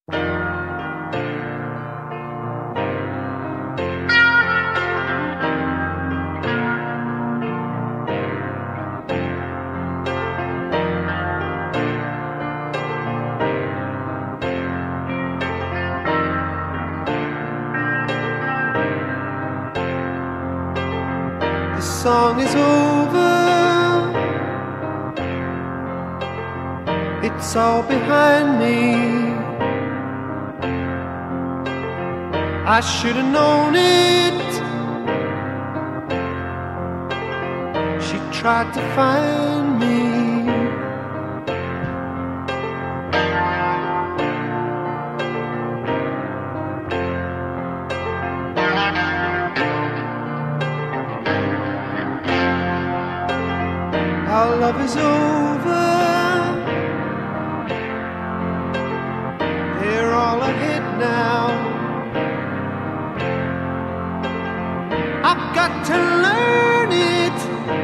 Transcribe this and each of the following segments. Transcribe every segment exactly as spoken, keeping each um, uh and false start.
The song is over, it's all behind me. I should have known it. She tried to find me. Our love is over, they're all ahead now. I've got to learn it.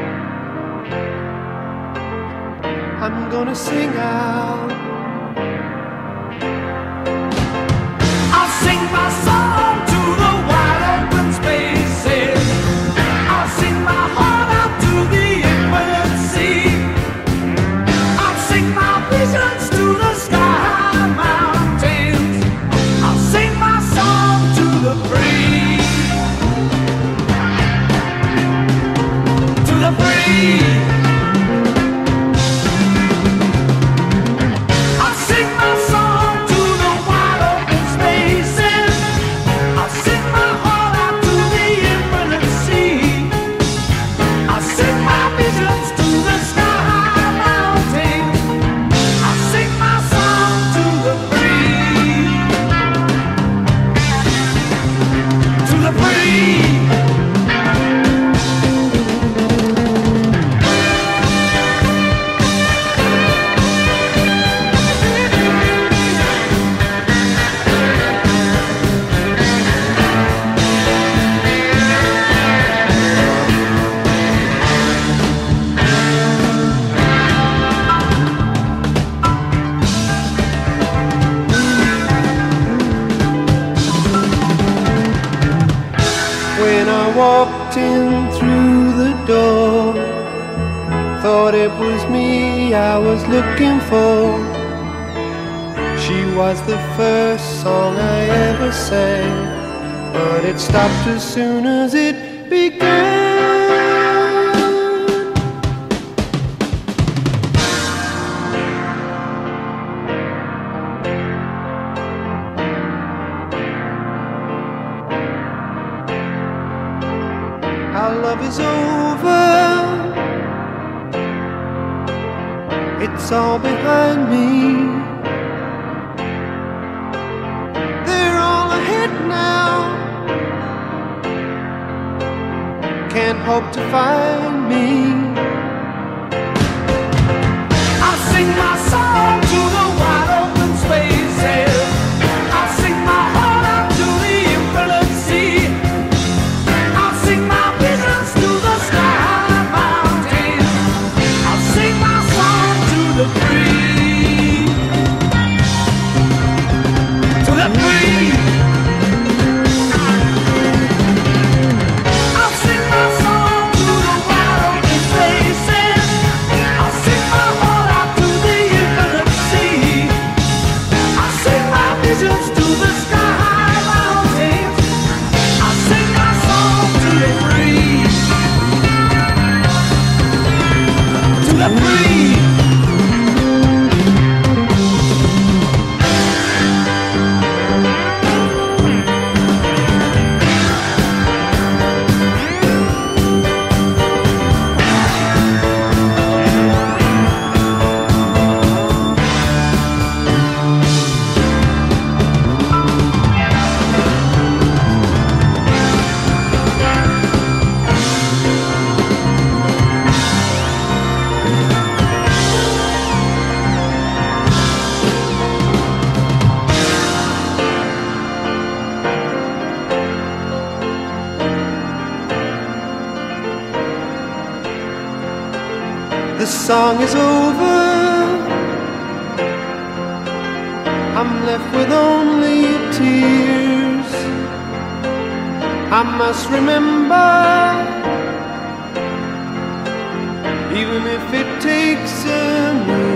I'm gonna sing out. I'll sing my song to the wide open spaces. I'll sing my heart out to the infinite sea. I'll sing my visions to the sky mountains. I'll sing my song to the free, to the free. I'll sing my song to the wide open spaces. I'll sing my heart out to the infinite sea. I'll sing my visions to the sky mountains. I'll sing my song to the free, to the free. When I walked in through the door, thought it was me I was looking for. She was the first song I ever sang, but it stopped as soon as it began. Our love is over, it's all behind me. They're all ahead now, can't hope to find me. I'll sing my song to the wide open spaces. I'll sing my heart out to the infinite sea. I'll sing my visions to the sky mountains. I'll sing my song to the free, to the free. I'll sing my song to the wide open spaces. I'll sing my heart out to the infinite sea. I'll sing my visions to the sky mountains. I'll sing my song to the free, to the free. The song is over, I'm left left with only tears. I must remember, even if it takes a miracle.